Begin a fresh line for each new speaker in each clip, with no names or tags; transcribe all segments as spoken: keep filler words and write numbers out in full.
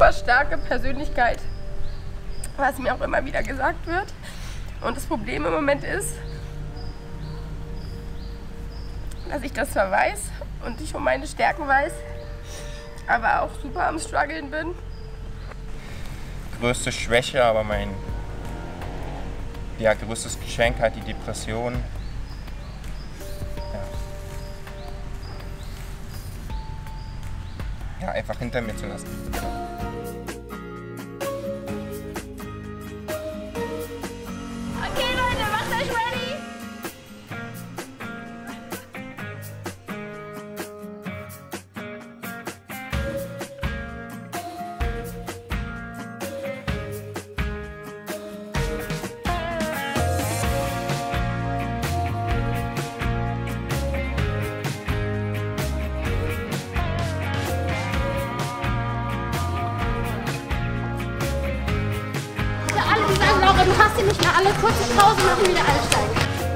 super starke Persönlichkeit, was mir auch immer wieder gesagt wird. Und das Problem im Moment ist, dass ich das zwar weiß und ich um meine Stärken weiß, aber auch super am Struggeln bin.
Größte Schwäche, aber mein ja, größtes Geschenk halt die Depression. Ja. ja, einfach hinter mir zu lassen.
Okay Leute, macht euch ready!
Laura, du hast hier nicht mehr alle kurze Pause machen, wieder einsteigen.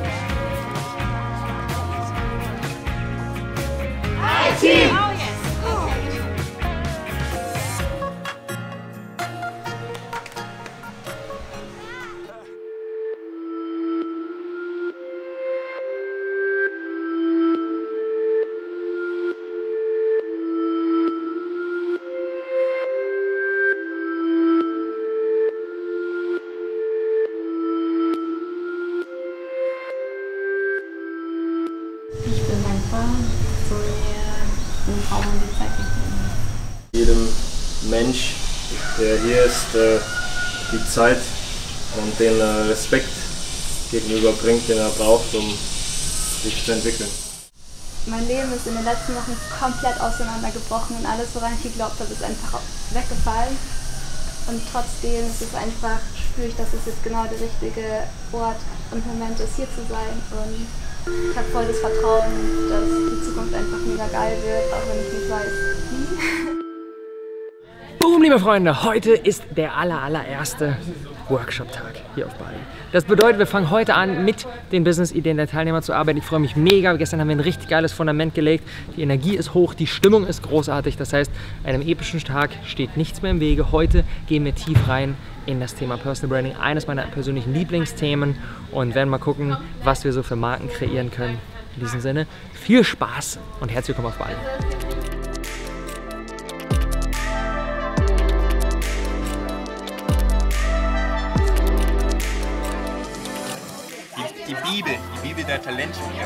Team!
Oh yes!
Ich bin dankbar, dass du mir einen Raum und die Zeit gegeben hast.
Jedem Mensch, der hier ist, äh, die Zeit und den äh, Respekt gegenüberbringt, den er braucht, um sich zu entwickeln.
Mein Leben ist in den letzten Wochen komplett auseinandergebrochen und alles, woran ich geglaubt habe, ist einfach weggefallen. Und trotzdem ist es einfach, spüre ich, dass es jetzt genau der richtige Ort und Moment ist, hier zu sein. Und ich habe voll das Vertrauen, dass die Zukunft einfach mega geil wird, auch wenn ich nicht weiß, wie.
Boom, liebe Freunde, heute ist der aller, allererste Workshop-Tag hier auf Bali. Das bedeutet, wir fangen heute an, mit den Business-Ideen der Teilnehmer zu arbeiten. Ich freue mich mega. Gestern haben wir ein richtig geiles Fundament gelegt. Die Energie ist hoch, die Stimmung ist großartig. Das heißt, einem epischen Tag steht nichts mehr im Wege. Heute gehen wir tief rein in das Thema Personal Branding, eines meiner persönlichen Lieblingsthemen, und werden mal gucken, was wir so für Marken kreieren können. In diesem Sinne, viel Spaß und herzlich willkommen auf Bali.
Die, die Bibel, die Bibel der Talentspieler.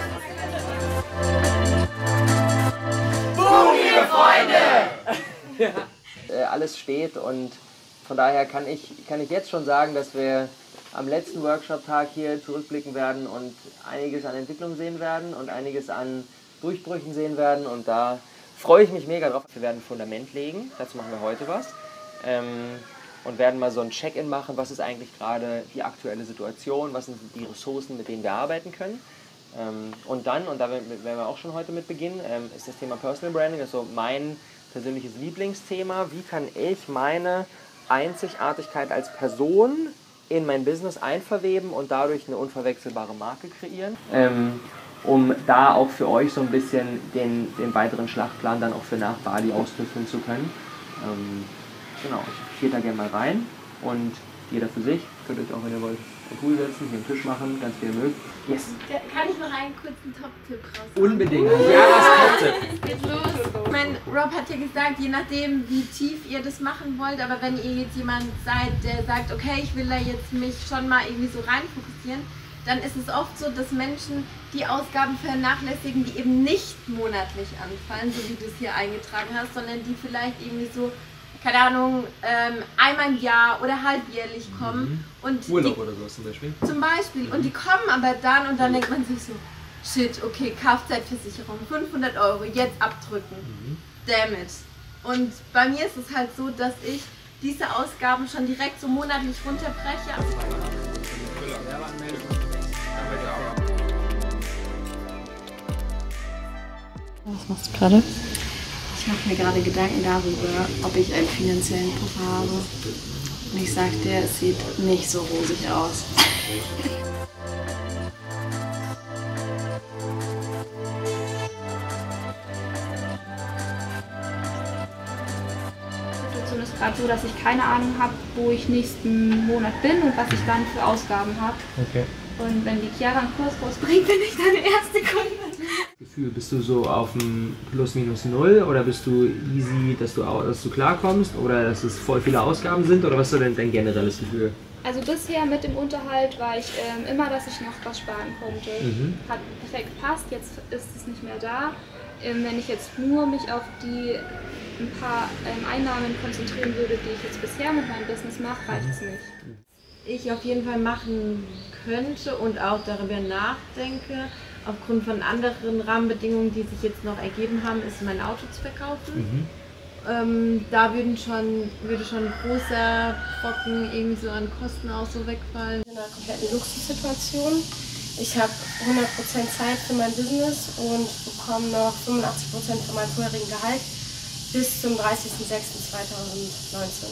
Boom, liebe Freunde!
Ja. Alles steht, und von daher kann ich, kann ich jetzt schon sagen, dass wir am letzten Workshop-Tag hier zurückblicken werden und einiges an Entwicklung sehen werden und einiges an Durchbrüchen sehen werden, und da freue ich mich mega drauf. Wir werden ein Fundament legen, dazu machen wir heute was, ähm, und werden mal so ein Check-in machen, was ist eigentlich gerade die aktuelle Situation, was sind die Ressourcen, mit denen wir arbeiten können. Ähm, und dann, und da werden wir auch schon heute mit beginnen, ähm, ist das Thema Personal Branding, das ist so mein persönliches Lieblingsthema. Wie kann ich meine Einzigartigkeit als Person in mein Business einverweben und dadurch eine unverwechselbare Marke kreieren, ähm, um da auch für euch so ein bisschen den, den weiteren Schlachtplan dann auch für nach Bali ausdrücken zu können. Ähm, genau, ich gehe da gerne mal rein, und jeder für sich, könnt euch auch, wenn ihr wollt, am Pool setzen, hier am Tisch machen, ganz wie ihr mögt. Yes!
Kann ich noch einen kurzen Top-Tipp raus?
Unbedingt! Ja, was Top-Tipp!
Es geht los! Ich meine, Rob hat ja gesagt, je nachdem, wie tief ihr das machen wollt, aber wenn ihr jetzt jemand seid, der sagt, okay, ich will da jetzt mich schon mal irgendwie so rein fokussieren, dann ist es oft so, dass Menschen die Ausgaben vernachlässigen, die eben nicht monatlich anfallen, so wie du es hier eingetragen hast, sondern die vielleicht irgendwie so, keine Ahnung, ähm, einmal im Jahr oder halbjährlich kommen. Mhm. Und
Urlaub
die,
oder sowas zum Beispiel.
Zum Beispiel. Mhm. Und die kommen aber dann, und dann denkt man sich so, shit, okay, Kfz-Versicherung, fünfhundert Euro, jetzt abdrücken. Mhm. Damn it. Und bei mir ist es halt so, dass ich diese Ausgaben schon direkt so monatlich runterbreche.
Was machst du gerade? Ich mache mir gerade Gedanken darüber, ob ich einen finanziellen Puffer habe. Und ich sag dir, es sieht nicht so rosig aus.
Situation ist gerade so, dass ich keine Ahnung habe, wo ich nächsten Monat bin und was ich dann für Ausgaben habe.
Okay.
Und wenn die Chiara einen Kurs rausbringt, bin ich deine erste Kunde.
Gefühl, bist du so auf dem Plus minus null oder bist du easy, dass du, dass du klarkommst oder dass es voll viele Ausgaben sind oder was ist so denn dein generelles Gefühl?
Also bisher mit dem Unterhalt war ich ähm, immer, dass ich noch was sparen konnte. Mhm. Hat perfekt gepasst, jetzt ist es nicht mehr da. Ähm, wenn ich jetzt nur mich auf die ein paar ähm, Einnahmen konzentrieren würde, die ich jetzt bisher mit meinem Business mache, reicht es nicht.
Ich auf jeden Fall machen könnte und auch darüber nachdenke, aufgrund von anderen Rahmenbedingungen, die sich jetzt noch ergeben haben, ist mein Auto zu verkaufen. Mhm. Ähm, da würden schon, würde schon ein großer Brocken irgendwie so an Kosten auch so wegfallen.
In einer kompletten Luxussituation. Ich habe hundert Prozent Zeit für mein Business und bekomme noch fünfundachtzig Prozent von meinem vorherigen Gehalt bis zum dreißigsten sechsten zweitausendneunzehn.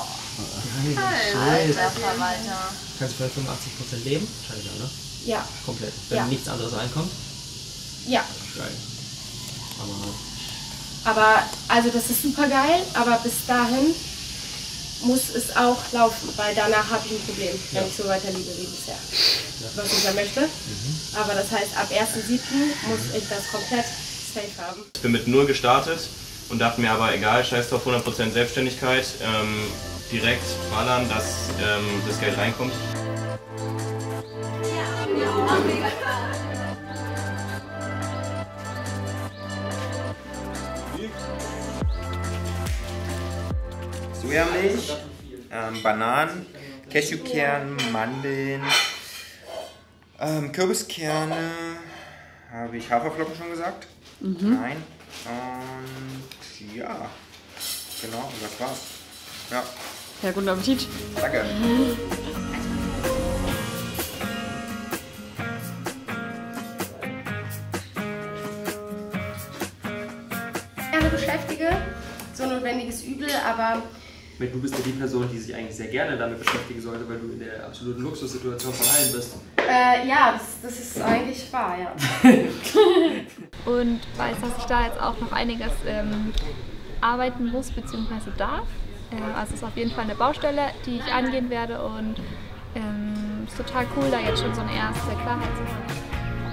Alter Verwalter. Kannst du von fünfundachtzig Prozent leben? Wahrscheinlich ja, ne?
Ja.
Komplett. Wenn
ja.
nichts anderes reinkommt?
Ja.
Geil. Aber
Aber, also das ist super geil, aber bis dahin muss es auch laufen, weil danach habe ich ein Problem, wenn ja. ich so weiter liebe wie bisher. Ja. Was ich ja möchte. Mhm. Aber das heißt, ab ersten siebten muss ich das komplett safe haben.
Ich bin mit null gestartet und dachte mir aber, egal, scheiß drauf, hundert Prozent Selbstständigkeit, ähm, direkt ballern, dass ähm, das Geld reinkommt. Sojamilch, ähm, Bananen, Cashewkerne, Mandeln, ähm, Kürbiskerne, habe ich Haferflocken schon gesagt? Mhm. Nein. Und ja, genau, das war's. Ja.
Ja, guten Appetit.
Danke.
Gerne beschäftige, so notwendiges Übel, aber
du bist ja die Person, die sich eigentlich sehr gerne damit beschäftigen sollte, weil du in der absoluten Luxussituation von allen bist.
Äh, ja, das, das ist eigentlich wahr, ja.
Und weiß, dass ich da jetzt auch noch einiges ähm, arbeiten muss bzw. darf. Äh, also es ist auf jeden Fall eine Baustelle, die ich angehen werde und ähm, ist total cool, da jetzt schon so eine erste Klarheit zu haben.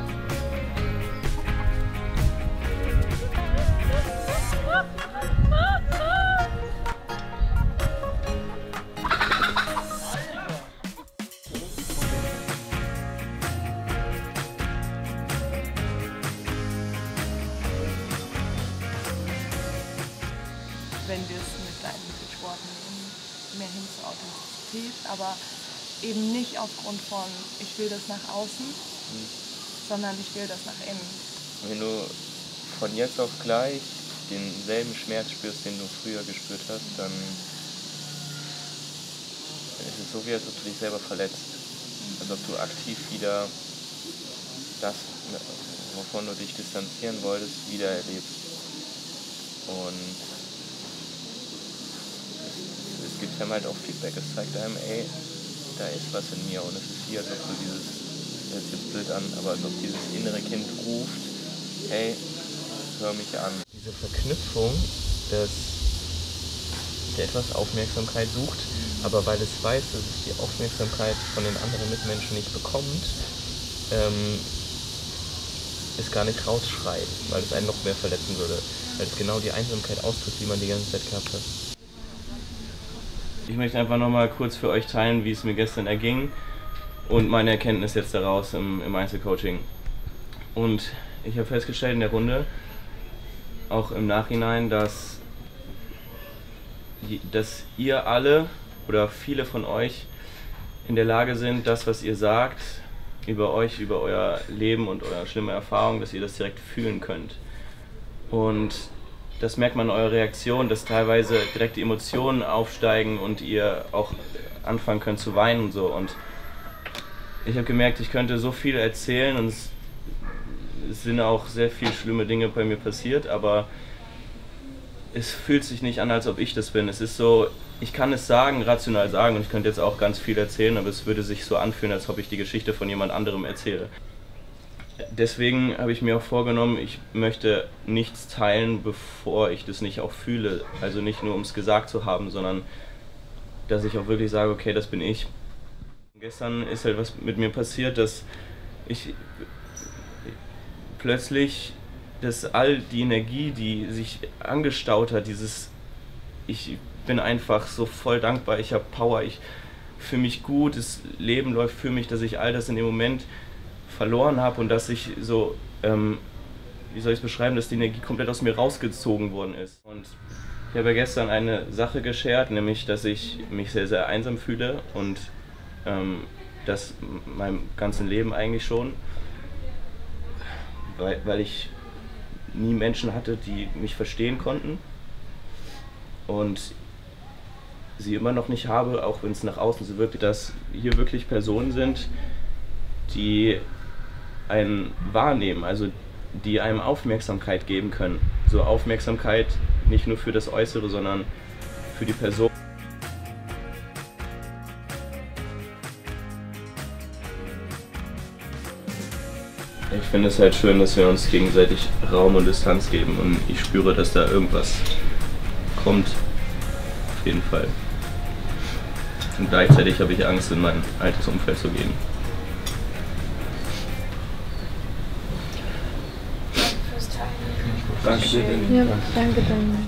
Wenn wir es mit deinen Pitchworten mehr hin zur Authentizität, aber eben nicht aufgrund von, ich will das nach außen, mhm. sondern ich will das nach innen.
Wenn du von jetzt auf gleich denselben Schmerz spürst, den du früher gespürt hast, dann ist es so, wie als ob du dich selber verletzt. Mhm. Als ob du aktiv wieder das, wovon du dich distanzieren wolltest, wieder erlebst. Und es gibt einem halt auch Feedback, es zeigt einem, ey, da ist was in mir und es ist wie, als ob so dieses, hört sich jetzt blöd an, aber als ob dieses innere Kind ruft, hey, hör mich an. Diese Verknüpfung, dass der etwas Aufmerksamkeit sucht, aber weil es weiß, dass es die Aufmerksamkeit von den anderen Mitmenschen nicht bekommt, ähm, es gar nicht rausschreit, weil es einen noch mehr verletzen würde, weil es genau die Einsamkeit ausdrückt, die man die ganze Zeit gehabt hat. Ich möchte einfach nochmal kurz für euch teilen, wie es mir gestern erging und meine Erkenntnis jetzt daraus im, im Einzelcoaching. Und ich habe festgestellt in der Runde, auch im Nachhinein, dass, dass ihr alle oder viele von euch in der Lage sind, das, was ihr sagt, über euch, über euer Leben und eure schlimme Erfahrung, dass ihr das direkt fühlen könnt. Und das merkt man in eurer Reaktion, dass teilweise direkt die Emotionen aufsteigen und ihr auch anfangen könnt zu weinen und so. Und ich habe gemerkt, ich könnte so viel erzählen und es, es sind auch sehr viele schlimme Dinge bei mir passiert, aber es fühlt sich nicht an, als ob ich das bin. Es ist so, ich kann es sagen, rational sagen und ich könnte jetzt auch ganz viel erzählen, aber es würde sich so anfühlen, als ob ich die Geschichte von jemand anderem erzähle. deswegen habe ich mir auch vorgenommen, ich möchte nichts teilen, bevor ich das nicht auch fühle. Also nicht nur, um es gesagt zu haben, sondern dass ich auch wirklich sage, okay, das bin ich. Gestern ist halt was mit mir passiert, dass ich plötzlich, dass all die Energie, die sich angestaut hat, dieses, ich bin einfach so voll dankbar, ich habe Power, ich fühle mich gut, das Leben läuft für mich, dass ich all das in dem Moment verloren habe und dass ich so, ähm, wie soll ich es beschreiben, dass die Energie komplett aus mir rausgezogen worden ist. Und ich habe ja gestern eine Sache geshared, nämlich, dass ich mich sehr, sehr einsam fühle und ähm, das meinem ganzen Leben eigentlich schon, weil, weil ich nie Menschen hatte, die mich verstehen konnten und sie immer noch nicht habe, auch wenn es nach außen so wirkt, dass hier wirklich Personen sind, die einen wahrnehmen, also die einem Aufmerksamkeit geben können. So Aufmerksamkeit nicht nur für das Äußere, sondern für die Person. Ich finde es halt schön, dass wir uns gegenseitig Raum und Distanz geben und ich spüre, dass da irgendwas kommt, auf jeden Fall. Und gleichzeitig habe ich Angst, in mein altes Umfeld zu gehen. Danke dir.
Ja, danke, danke.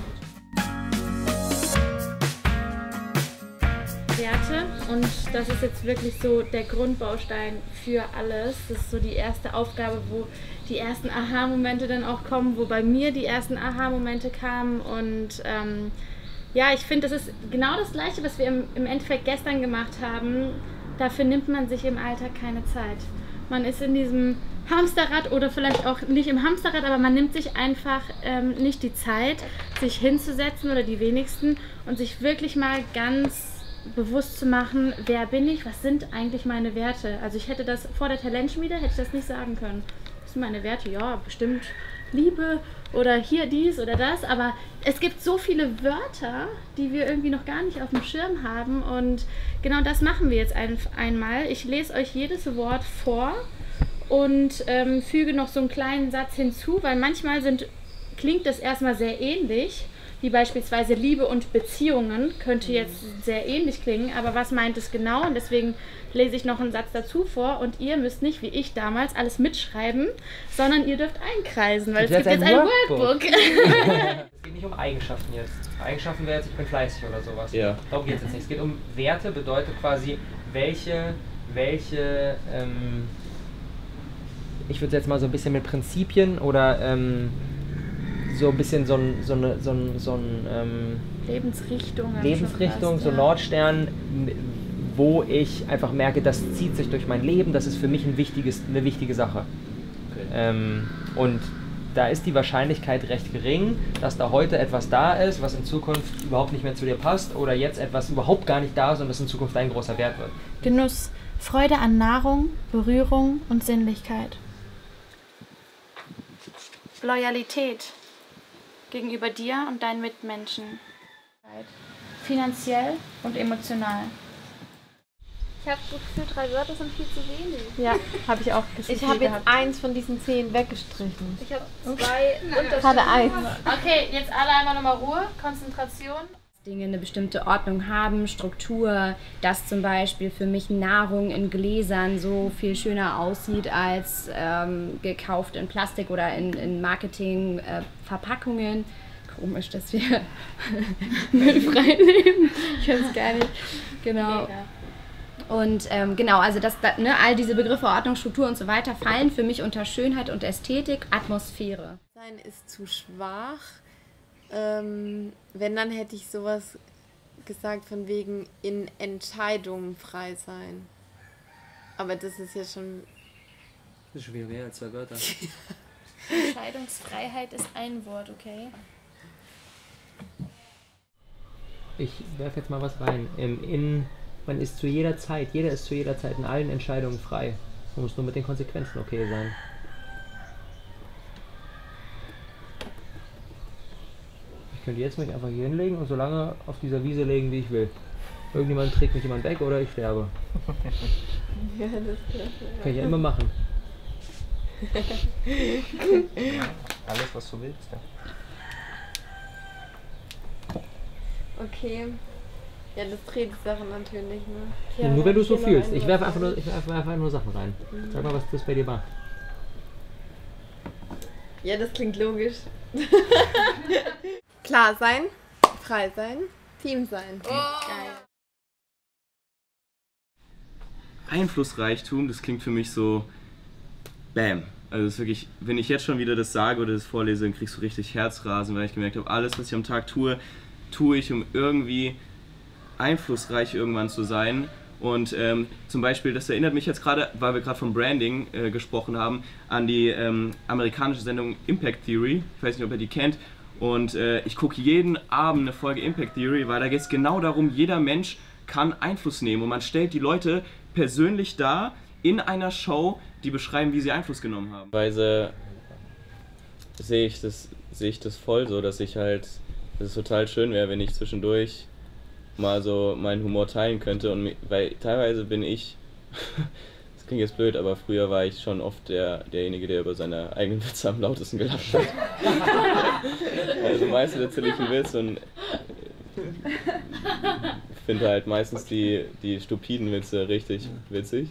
Werte, und das ist jetzt wirklich so der Grundbaustein für alles. Das ist so die erste Aufgabe, wo die ersten Aha-Momente dann auch kommen, wo bei mir die ersten Aha-Momente kamen. Und ähm, ja, ich finde, das ist genau das Gleiche, was wir im, im Endeffekt gestern gemacht haben. Dafür nimmt man sich im Alltag keine Zeit. Man ist in diesem Hamsterrad oder vielleicht auch nicht im Hamsterrad, aber man nimmt sich einfach ähm, nicht die Zeit, sich hinzusetzen oder die wenigsten und sich wirklich mal ganz bewusst zu machen, wer bin ich, was sind eigentlich meine Werte. Also ich hätte das vor der Talentschmiede, hätte ich das nicht sagen können. Was sind meine Werte? Ja, bestimmt Liebe oder hier dies oder das, aber es gibt so viele Wörter, die wir irgendwie noch gar nicht auf dem Schirm haben und genau das machen wir jetzt ein, einmal. Ich lese euch jedes Wort vor und ähm, füge noch so einen kleinen Satz hinzu, weil manchmal sind, klingt das erstmal sehr ähnlich, wie beispielsweise Liebe und Beziehungen, könnte jetzt sehr ähnlich klingen, aber was meint es genau? Und deswegen lese ich noch einen Satz dazu vor und ihr müsst nicht, wie ich damals, alles mitschreiben, sondern ihr dürft einkreisen, weil es gibt jetzt ein Workbook.
Es geht nicht um Eigenschaften jetzt. Eigenschaften wäre jetzt, ich bin fleißig oder sowas.
Ja.
Darum geht es jetzt nicht. Es geht um Werte, bedeutet quasi, welche, welche ähm, ich würde jetzt mal so ein bisschen mit Prinzipien oder ähm, so ein bisschen so ein, so eine, so ein, so ein ähm,
Lebensrichtung,
Lebensrichtung,
fast,
so
ja.
Nordstern, wo ich einfach merke, das zieht sich durch mein Leben, das ist für mich ein wichtiges, eine wichtige Sache. Okay. Ähm, und da ist die Wahrscheinlichkeit recht gering, dass da heute etwas da ist, was in Zukunft überhaupt nicht mehr zu dir passt oder jetzt etwas überhaupt gar nicht da ist und das in Zukunft ein großer Wert wird.
Genuss, Freude an Nahrung, Berührung und Sinnlichkeit. Loyalität gegenüber dir und deinen Mitmenschen. Finanziell und emotional.
Ich habe das Gefühl, drei Wörter sind viel zu wenig.
Ja, habe ich auch das
Ich
Gefühl
habe jetzt
gehabt.
eins von diesen zehn weggestrichen.
Ich habe zwei Unterschiede.
Gerade eins.
Okay, jetzt alle einmal nochmal Ruhe, Konzentration.
Dinge eine bestimmte Ordnung haben, Struktur, dass zum Beispiel für mich Nahrung in Gläsern so viel schöner aussieht als ähm, gekauft in Plastik oder in, in Marketing-Verpackungen. Äh, Komisch, dass wir müllfrei nehmen. Ich weiß es gar nicht. Genau. Und ähm, genau, also das, das, ne, all diese Begriffe Ordnung, Struktur und so weiter fallen für mich unter Schönheit und Ästhetik, Atmosphäre.
Sein ist zu schwach. Ähm, wenn, dann hätte ich sowas gesagt von wegen in Entscheidungen frei sein. Aber das ist ja schon...
Das ist schon wieder mehr als zwei Wörter.
Entscheidungsfreiheit ist ein Wort, okay?
Ich werfe jetzt mal was rein. In, in, man ist zu jeder Zeit, jeder ist zu jeder Zeit in allen Entscheidungen frei. Man muss nur mit den Konsequenzen okay sein. Ich könnte jetzt mich einfach hier hinlegen und so lange auf dieser Wiese legen, wie ich will. Irgendjemand trägt mich jemand weg oder ich sterbe.
Ja, das
Kann ich ja immer machen.
Alles, was du willst. Ja.
Okay. Ja, das Trainingssache natürlich, ne?
Ja, nur wenn du es so fühlst. Ich werfe einfach, nur, ich werfe einfach nur Sachen rein. Mhm. Sag mal, was das bei dir macht.
Ja, das klingt logisch. Klar sein, frei sein, Team sein. Oh. Geil.
Einflussreichtum, das klingt für mich so bam. Also das ist wirklich, wenn ich jetzt schon wieder das sage oder das vorlese, dann kriegst du richtig Herzrasen, weil ich gemerkt habe, alles, was ich am Tag tue, tue ich, um irgendwie einflussreich irgendwann zu sein. Und ähm, zum Beispiel, das erinnert mich jetzt gerade, weil wir gerade vom Branding äh, gesprochen haben, an die ähm, amerikanische Sendung Impact Theory. Ich weiß nicht, ob ihr die kennt. Und äh, ich gucke jeden Abend eine Folge Impact Theory, weil da geht es genau darum, jeder Mensch kann Einfluss nehmen. Und man stellt die Leute persönlich dar in einer Show, die beschreiben, wie sie Einfluss genommen haben. Weise sehe ich das, sehe ich das voll so, dass ich halt, dass es total schön wäre, wenn ich zwischendurch mal so meinen Humor teilen könnte. Und weil teilweise bin ich, das klingt jetzt blöd, aber früher war ich schon oft der, derjenige, der über seine eigenen Witze am lautesten gelacht hat. Also meistens erzähle ich einen Witz und ich finde halt meistens die, die stupiden Witze richtig witzig.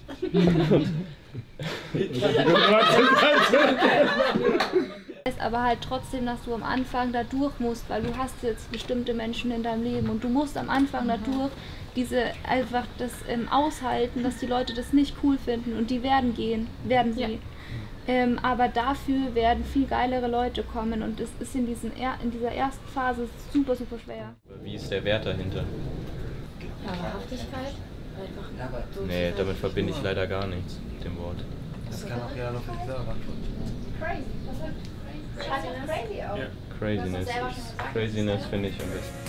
Aber halt trotzdem, dass du am Anfang da durch musst, weil du hast jetzt bestimmte Menschen in deinem Leben und du musst am Anfang da durch diese einfach das ähm, aushalten, dass die Leute das nicht cool finden und die werden gehen, werden sie. Ja. Ähm, aber dafür werden viel geilere Leute kommen und es ist in, diesen er in dieser ersten Phase super, super schwer.
Wie ist der Wert dahinter?
Wahrhaftigkeit? Einfach so
nee, damit verbinde ich leider gar nichts mit dem Wort.
Das kann auch jeder noch für dich selber beantworten.
Crazy. Was hat crazy auch?
Ja. Craziness. Craziness finde ich ein bisschen.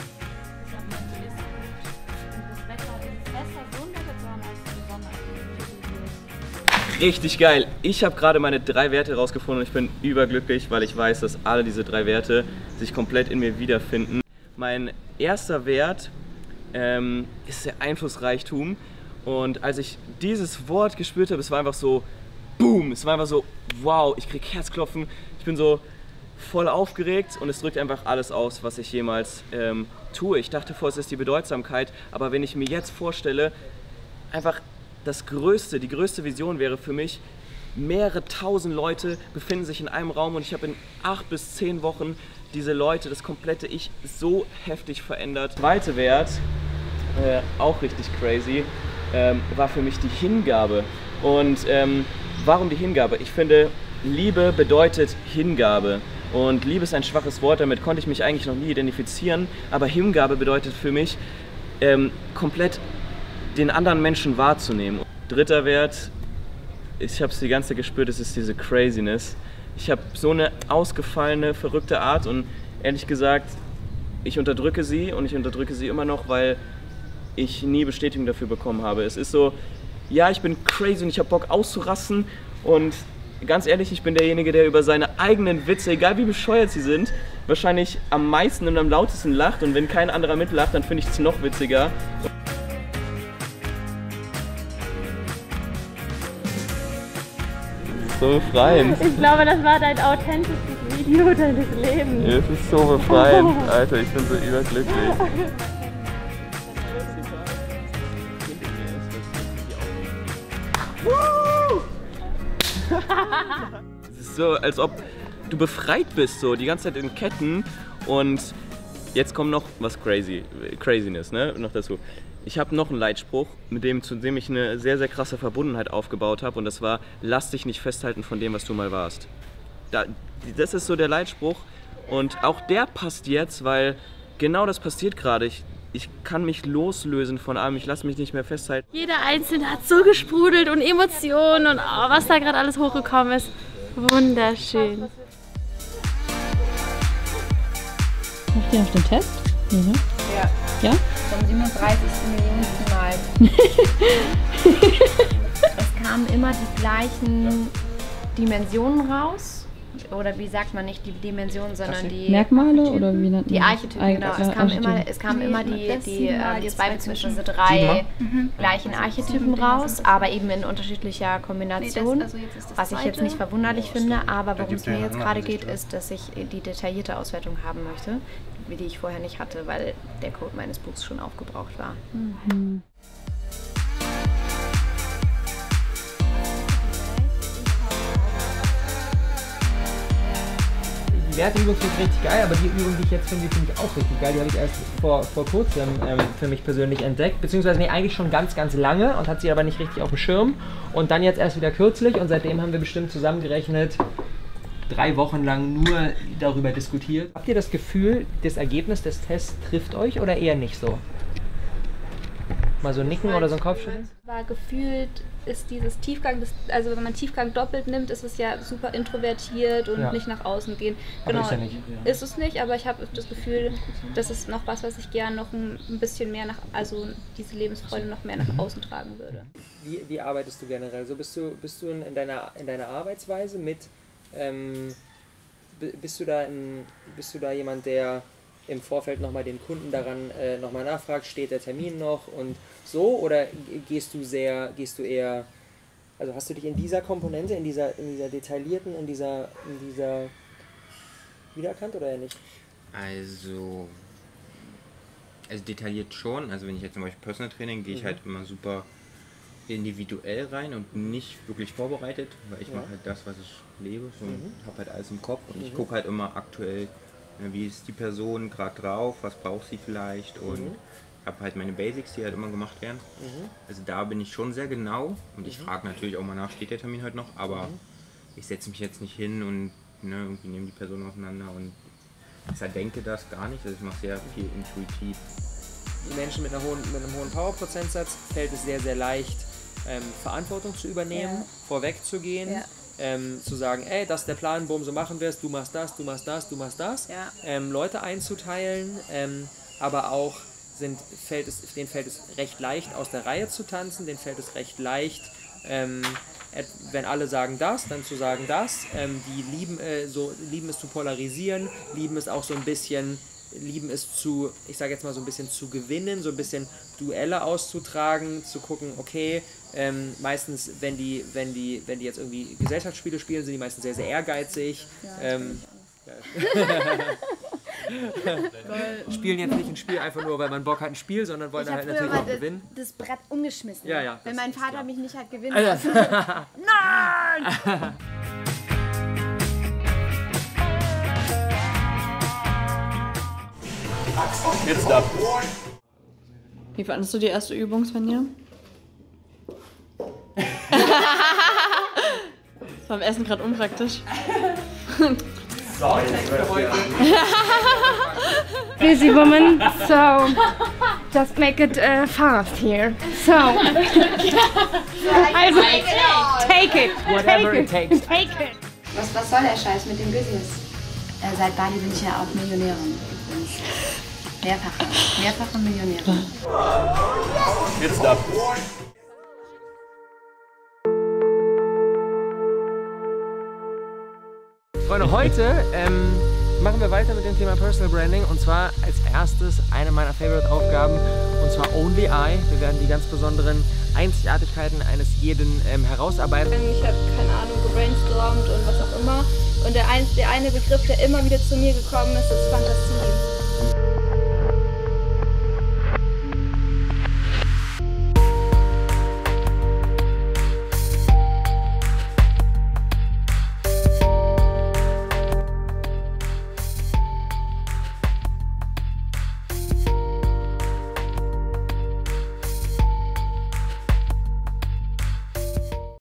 Richtig geil. Ich habe gerade meine drei Werte rausgefunden und ich bin überglücklich, weil ich weiß, dass alle diese drei Werte sich komplett in mir wiederfinden. Mein erster Wert ähm, ist der Einflussreichtum. Und als ich dieses Wort gespürt habe, es war einfach so, boom, es war einfach so, wow, ich krieg Herzklopfen. Ich bin so voll aufgeregt und es drückt einfach alles aus, was ich jemals ähm, tue. Ich dachte vorher, es ist die Bedeutsamkeit, aber wenn ich mir jetzt vorstelle, einfach das Größte, die größte Vision wäre für mich, mehrere tausend Leute befinden sich in einem Raum und ich habe in acht bis zehn Wochen diese Leute, das komplette Ich, so heftig verändert. Zweiter Wert, äh, auch richtig crazy, ähm, war für mich die Hingabe. Und ähm, warum die Hingabe? Ich finde, Liebe bedeutet Hingabe. Und Liebe ist ein schwaches Wort, damit konnte ich mich eigentlich noch nie identifizieren, aber Hingabe bedeutet für mich, ähm, komplett den anderen Menschen wahrzunehmen. Dritter Wert, ich habe es die ganze Zeit gespürt, es ist diese Craziness. Ich habe so eine ausgefallene, verrückte Art und ehrlich gesagt, ich unterdrücke sie und ich unterdrücke sie immer noch, weil ich nie Bestätigung dafür bekommen habe. Es ist so, ja, ich bin crazy und ich habe Bock auszurasten und ganz ehrlich, ich bin derjenige, der über seine eigenen Witze, egal wie bescheuert sie sind, wahrscheinlich am meisten und am lautesten lacht und wenn kein anderer mitlacht, dann finde ich es noch witziger. So befreiend.
Ich glaube, das war dein authentisches Video deines Lebens.
Ja, es ist so befreiend, Alter, ich bin so überglücklich. Es ist so, als ob du befreit bist, so die ganze Zeit in Ketten und jetzt kommt noch was crazy, Craziness, ne, noch dazu. Ich habe noch einen Leitspruch, mit dem, zu dem ich eine sehr, sehr krasse Verbundenheit aufgebaut habe und das war, lass dich nicht festhalten von dem, was du mal warst. Da, das ist so der Leitspruch und auch der passt jetzt, weil genau das passiert gerade. Ich, ich kann mich loslösen von allem, ich lasse mich nicht mehr festhalten.
Jeder Einzelne hat so gesprudelt und Emotionen und oh, was da gerade alles hochgekommen ist. Wunderschön.
Macht ihr auf den Test? Mhm.
Ja.
Ja?
Zum siebenunddreißigsten Millionensten Mal.
Es kamen immer die gleichen Dimensionen raus oder wie sagt man nicht die Dimensionen, sondern die
Merkmale oder wie nennt man
die Archetypen, genau. Es kamen immer, es kamen
Nee,
immer die,
das
die,
siebenmal,
äh,
jetzt
zwei
zwei
bzw.
zwischen.
drei
Mhm.
gleichen Archetypen raus, aber eben in unterschiedlicher Kombination,
Nee, das- also jetzt ist das
was ich jetzt
zweite.
nicht verwunderlich finde, aber worum es mir jetzt gerade geht,
Ansicht,
ist, dass ich die detaillierte Auswertung haben möchte, wie die ich vorher nicht hatte, weil der Code meines Buchs schon aufgebraucht war.
Mhm.
Die Werteübung finde ich richtig geil, aber die Übung, die ich jetzt finde, die finde ich auch richtig geil. Die habe ich erst vor, vor kurzem ähm, für mich persönlich entdeckt, beziehungsweise nee, eigentlich schon ganz, ganz lange und hat sie aber nicht richtig auf dem Schirm. Und dann jetzt erst wieder kürzlich und seitdem haben wir bestimmt zusammengerechnet drei Wochen lang nur darüber diskutiert. Habt ihr das Gefühl, das Ergebnis des Tests trifft euch oder eher nicht so? Mal so nicken oder so ein Kopfschütteln?
Aber gefühlt ist dieses Tiefgang, das, also wenn man Tiefgang doppelt nimmt, ist es ja super introvertiert und
Ja.
nicht nach außen gehen.
Aber
Genau,
ist ja nicht.
ist es nicht, aber ich habe das Gefühl, das ist noch was, was ich gern noch ein, ein bisschen mehr nach, also diese Lebensfreude noch mehr nach außen tragen würde.
Wie, wie arbeitest du generell? So bist du, bist du in, in, deiner, in deiner Arbeitsweise mit, ähm, b- bist, du da in, bist du da jemand, der im Vorfeld nochmal den Kunden daran äh, nochmal nachfragt, steht der Termin noch und so? Oder gehst du sehr, gehst du eher, also hast du dich in dieser Komponente, in dieser, in dieser detaillierten, in dieser, in dieser wiedererkannt oder ja nicht?
Also, also detailliert schon. Also wenn ich jetzt zum Beispiel Personal Training, gehe ich
Mhm.
halt immer super individuell rein und nicht wirklich vorbereitet, weil ich
Ja.
mache halt das, was ich lebe so, und
Mhm.
habe halt alles im Kopf und ich
Mhm.
gucke halt immer aktuell, ja, wie ist die Person gerade drauf, was braucht sie vielleicht und
Mhm.
habe halt meine Basics, die halt immer gemacht werden.
Mhm.
Also da bin ich schon sehr genau und ich
Mhm.
frage natürlich auch mal nach, steht der Termin heute noch, aber
Mhm.
ich setze mich jetzt nicht hin und ne, irgendwie nehme die Person auseinander und ich zerdenke das gar nicht, also ich mache sehr viel intuitiv.
Die Menschen mit, einer hohen, mit einem hohen Power-Prozentsatz fällt es sehr, sehr leicht, ähm, Verantwortung zu übernehmen,
Ja.
vorwegzugehen,
Ja.
ähm, zu sagen, ey, das ist der Plan, boom, so machen wir es, du machst das, du machst das, du machst das,
Ja.
ähm, Leute einzuteilen, ähm, aber auch sind, fällt es, denen fällt es recht leicht, aus der Reihe zu tanzen, denen fällt es recht leicht, ähm, et- wenn alle sagen das, dann zu sagen das, ähm, die lieben, äh, so, lieben es zu polarisieren, lieben es auch so ein bisschen, lieben es zu, ich sage jetzt mal so ein bisschen zu gewinnen, so ein bisschen Duelle auszutragen, zu gucken, okay, ähm, meistens, wenn die, wenn die, wenn die jetzt irgendwie Gesellschaftsspiele spielen, sind die meistens sehr, sehr ehrgeizig.
Ja, das
ähm, spielen jetzt nicht ein Spiel einfach nur, weil man Bock hat ein Spiel, sondern wollen
Ich
halt
habe früher
natürlich
mal
auch
das,
gewinnen.
das Brett umgeschmissen,
Ja, ja,
wenn
das
mein
ist
Vater
klar.
mich nicht hat gewinnen
Also-
lassen. Nein!
Jetzt ab.
Wie fandest du die erste Übung, Svenja? Das war beim Essen gerade unpraktisch.
Busy woman, so just make it uh, fast here. So, also, take it,
Whatever
take
it takes.
take it.
Was, was soll der Scheiß mit dem Business?
Äh, seit Bali bin ich ja auch Millionärin übrigens. Mehrfache, mehrfache Millionärin.
Jetzt ab.
Freunde, heute ähm, machen wir weiter mit dem Thema Personal Branding und zwar als erstes eine meiner Favorite-Aufgaben und zwar Only I. Wir werden die ganz besonderen Einzigartigkeiten eines jeden ähm, herausarbeiten.
Ich habe, keine Ahnung, gebrainstormt und was auch immer. Und der, ein, der eine Begriff, der immer wieder zu mir gekommen ist, ist Fantasie.